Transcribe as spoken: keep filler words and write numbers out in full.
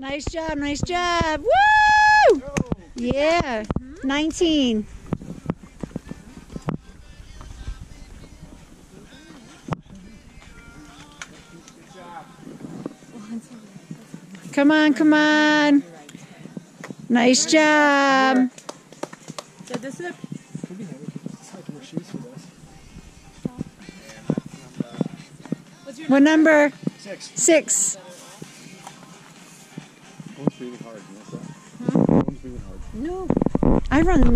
Nice job, nice job. Woo! Yeah, nineteen. Come on, come on. Nice job. So this is What number? Six. Six. One's breathing hard. You know that? One's breathing hard. No. I run